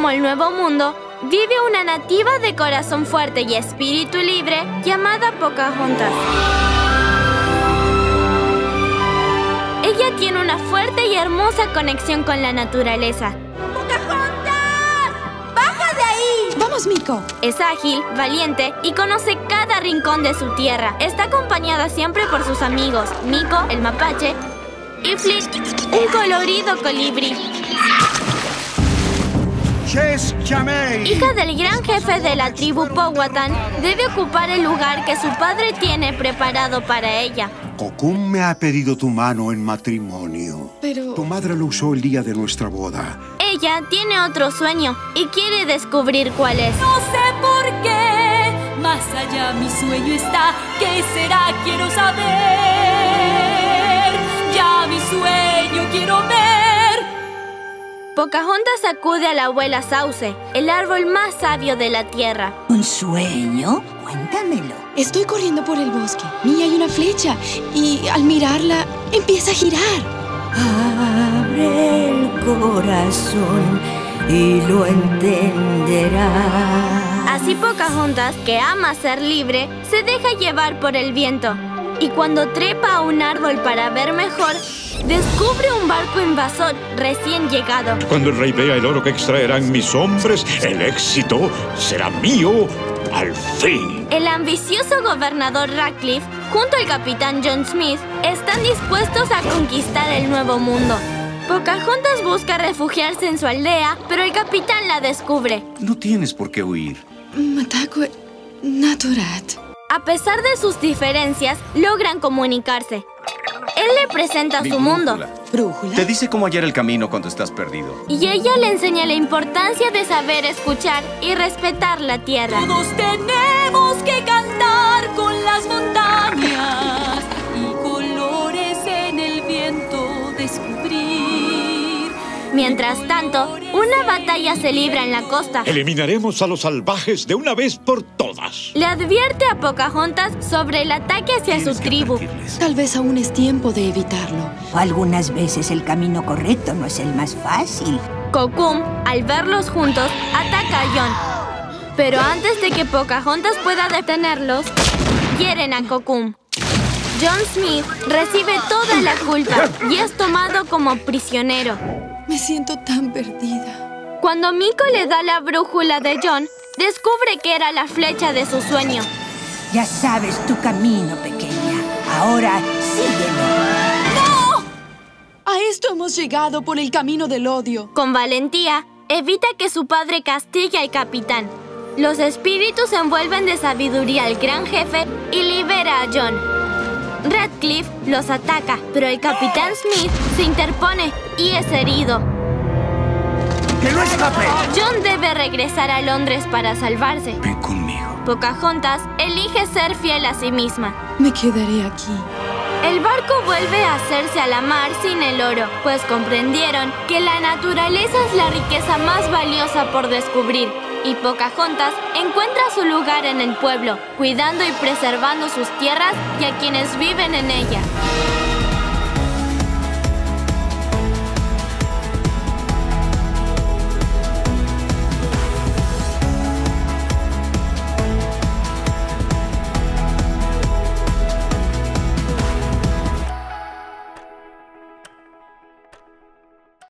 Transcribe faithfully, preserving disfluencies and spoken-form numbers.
como el Nuevo Mundo, vive una nativa de corazón fuerte y espíritu libre llamada Pocahontas. Ella tiene una fuerte y hermosa conexión con la naturaleza. ¡Pocahontas! ¡Baja de ahí! ¡Vamos, Miko! Es ágil, valiente y conoce cada rincón de su tierra. Está acompañada siempre por sus amigos, Miko, el mapache, y Flit, un colorido colibrí. Hija del gran jefe de la tribu Powhatan, debe ocupar el lugar que su padre tiene preparado para ella. Kokum me ha pedido tu mano en matrimonio. Pero... Tu madre lo usó el día de nuestra boda. Ella tiene otro sueño y quiere descubrir cuál es. No sé por qué, más allá mi sueño está. ¿Qué será? Quiero saber. Ya mi sueño quiero ver. Pocahontas acude a la abuela Sauce, el árbol más sabio de la tierra. ¿Un sueño? Cuéntamelo. Estoy corriendo por el bosque y hay una flecha y al mirarla empieza a girar. Abre el corazón y lo entenderás. Así Pocahontas, que ama ser libre, se deja llevar por el viento. Y cuando trepa a un árbol para ver mejor, descubre un barco invasor recién llegado. Cuando el rey vea el oro que extraerán mis hombres, el éxito será mío al fin. El ambicioso gobernador Ratcliffe, junto al capitán John Smith, están dispuestos a conquistar el Nuevo Mundo. Pocahontas busca refugiarse en su aldea, pero el capitán la descubre. No tienes por qué huir. Matakwe Naturat. A pesar de sus diferencias, logran comunicarse. Él le presenta Mi su mundo. ¿Brújula? Te dice cómo hallar el camino cuando estás perdido. Y ella le enseña la importancia de saber escuchar y respetar la tierra. Todos tenemos que cantar con las montañas y colores en el viento descubrir. Mientras tanto, una batalla se libra en la costa. Eliminaremos a los salvajes de una vez por todas. Le advierte a Pocahontas sobre el ataque hacia su Tienes que tribu. advertirles. Tal vez aún es tiempo de evitarlo. Algunas veces el camino correcto no es el más fácil. Kokum, al verlos juntos, ataca a John. Pero antes de que Pocahontas pueda detenerlos, hieren a Kokum. John Smith recibe toda la culpa y es tomado como prisionero. Me siento tan perdida. Cuando Miko le da la brújula de John, descubre que era la flecha de su sueño. Ya sabes tu camino, pequeña. Ahora síguelo. A esto hemos llegado por el camino del odio. Con valentía, evita que su padre castigue al capitán. Los espíritus envuelven de sabiduría al gran jefe y libera a John. Ratcliffe los ataca, pero el capitán Smith se interpone y es herido. ¡Que no escape! John debe regresar a Londres para salvarse. Ven conmigo. Pocahontas elige ser fiel a sí misma. Me quedaré aquí. El barco vuelve a hacerse a la mar sin el oro, pues comprendieron que la naturaleza es la riqueza más valiosa por descubrir. Y Pocahontas encuentra su lugar en el pueblo, cuidando y preservando sus tierras y a quienes viven en ella.